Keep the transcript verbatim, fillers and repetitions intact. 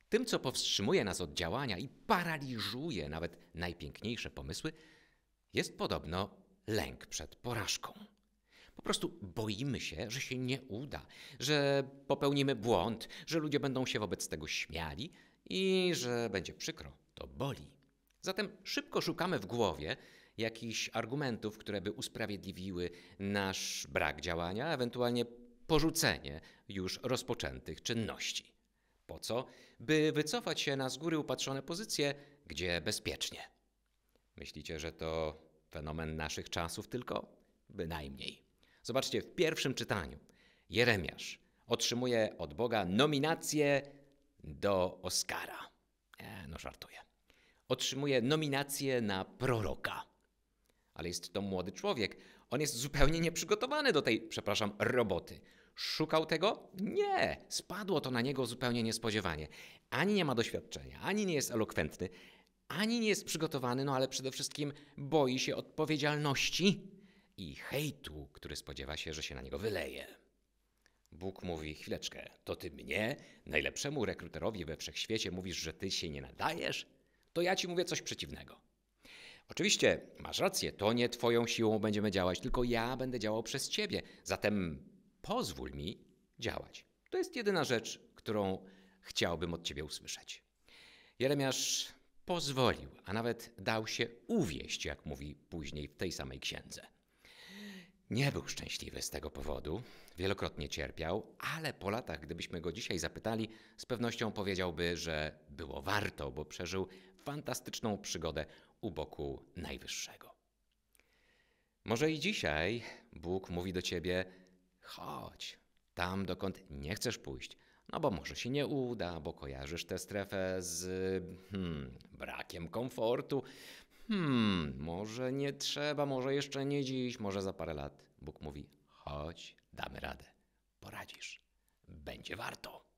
Tym, co powstrzymuje nas od działania i paraliżuje nawet najpiękniejsze pomysły, jest podobno lęk przed porażką. Po prostu boimy się, że się nie uda, że popełnimy błąd, że ludzie będą się wobec tego śmiali i że będzie przykro. To boli. Zatem szybko szukamy w głowie jakichś argumentów, które by usprawiedliwiły nasz brak działania, ewentualnie porzucenie już rozpoczętych czynności. Po co? By wycofać się na z góry upatrzone pozycje, gdzie bezpiecznie. Myślicie, że to fenomen naszych czasów tylko? Bynajmniej. Zobaczcie, w pierwszym czytaniu Jeremiasz otrzymuje od Boga nominację do Oscara. E, no żartuję. Otrzymuje nominację na proroka. Ale jest to młody człowiek. On jest zupełnie nieprzygotowany do tej, przepraszam, roboty. Szukał tego? Nie. Spadło to na niego zupełnie niespodziewanie. Ani nie ma doświadczenia, ani nie jest elokwentny, ani nie jest przygotowany, no ale przede wszystkim boi się odpowiedzialności i hejtu, który spodziewa się, że się na niego wyleje. Bóg mówi, chwileczkę, to ty mnie, najlepszemu rekruterowi we wszechświecie, mówisz, że ty się nie nadajesz? To ja ci mówię coś przeciwnego. Oczywiście, masz rację, to nie twoją siłą będziemy działać, tylko ja będę działał przez ciebie. Zatem pozwól mi działać. To jest jedyna rzecz, którą chciałbym od ciebie usłyszeć. Jeremiasz pozwolił, a nawet dał się uwieść, jak mówi później w tej samej księdze. Nie był szczęśliwy z tego powodu, wielokrotnie cierpiał, ale po latach, gdybyśmy go dzisiaj zapytali, z pewnością powiedziałby, że było warto, bo przeżył fantastyczną przygodę u boku Najwyższego. Może i dzisiaj Bóg mówi do ciebie, chodź tam, dokąd nie chcesz pójść, no bo może się nie uda, bo kojarzysz tę strefę z hmm, brakiem komfortu. Hmm, może nie trzeba, może jeszcze nie dziś, może za parę lat. Bóg mówi, chodź, damy radę, poradzisz, będzie warto.